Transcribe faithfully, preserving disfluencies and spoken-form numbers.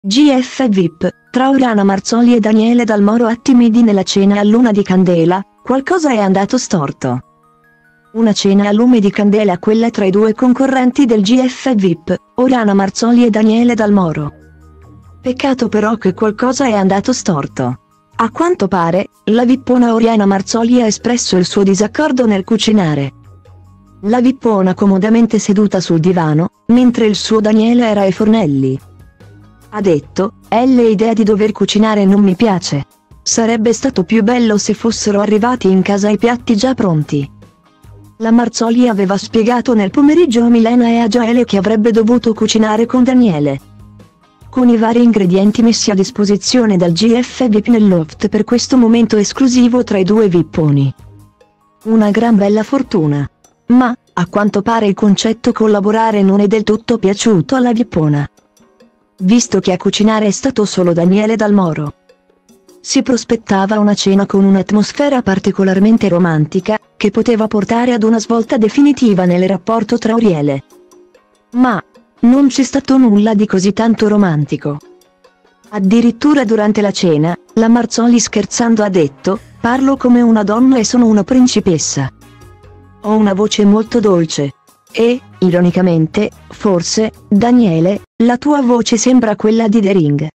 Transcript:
G F V I P, tra Oriana Marzoli e Daniele Dal Moro attimidi nella cena a luna di candela, qualcosa è andato storto. Una cena a lume di candela quella tra i due concorrenti del G F V I P, Oriana Marzoli e Daniele Dal Moro. Peccato però che qualcosa è andato storto. A quanto pare, la vippona Oriana Marzoli ha espresso il suo disaccordo nel cucinare. La vippona comodamente seduta sul divano, mentre il suo Daniele era ai fornelli. Ha detto: "È l'idea di dover cucinare non mi piace. Sarebbe stato più bello se fossero arrivati in casa i piatti già pronti". La Marzoli aveva spiegato nel pomeriggio a Milena e a Joele che avrebbe dovuto cucinare con Daniele. Con i vari ingredienti messi a disposizione dal G F V I P nel loft per questo momento esclusivo tra i due vipponi. Una gran bella fortuna. Ma, a quanto pare il concetto collaborare non è del tutto piaciuto alla vippona. Visto che a cucinare è stato solo Daniele Dal Moro. Si prospettava una cena con un'atmosfera particolarmente romantica, che poteva portare ad una svolta definitiva nel rapporto tra Oriele. Ma non c'è stato nulla di così tanto romantico. Addirittura durante la cena, la Marzoli scherzando ha detto: "Parlo come una donna e sono una principessa. Ho una voce molto dolce. E, ironicamente, forse, Daniele, la tua voce sembra quella di The Ring".